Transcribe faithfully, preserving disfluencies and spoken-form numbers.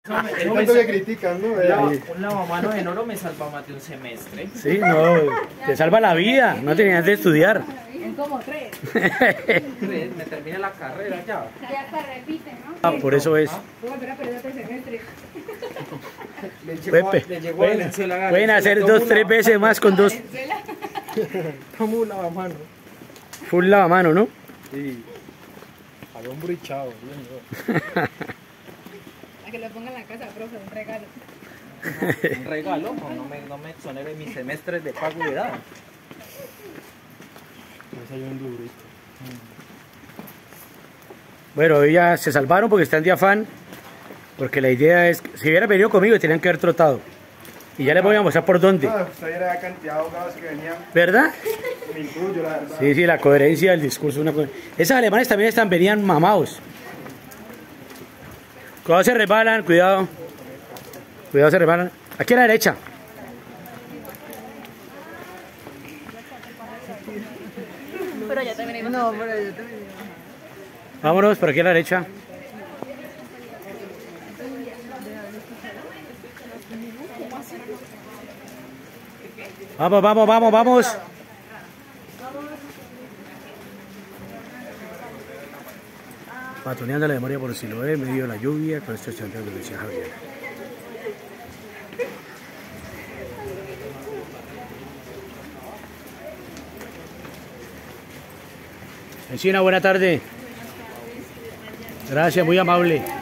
Tanto que critican, ¿no? Sí. Un lavamanos en oro me salva más de un semestre. Sí, no, te salva la vida, no tenías de estudiar. En como tres. Tres, me termina la carrera ya. Ya hasta repite, ¿no? Ah, por eso es. Voy a volver a perder otro semestre. Le llegó, Pepe, le llegó a pueden, Valenzuela Gárez, pueden le hacer tomó dos, un tres lava- veces más con dos. Tomó un lavamanos. Full lavamano, ¿no? Sí. Había un brichado, bien, ¿no? A que lo ponga en la casa, profe, un regalo. Un regalo, no, no me, no me exonere mis semestres de pago de edad. Ese hay un durito. Bueno, hoy ya se salvaron porque están de afán. Porque la idea es, que si hubieran venido conmigo, tenían que haber trotado. Y ya les voy a mostrar por dónde. Ah, usted era la cantidad de abogados que venían. ¿Verdad? Me incluyo, la verdad. Sí, sí, la coherencia del discurso. Una co- Esas alemanes también están, venían mamados. Cuidado, se resbalan, cuidado. Cuidado, se resbalan. Aquí a la derecha. Pero ya también no, pero ya también. Vámonos, por aquí a la derecha. Vamos, vamos, vamos, vamos. Patoneando la memoria por si lo ve, medio de la lluvia, con estos chanteos de Luis Javier. Encina, buena tarde. Gracias, muy amable.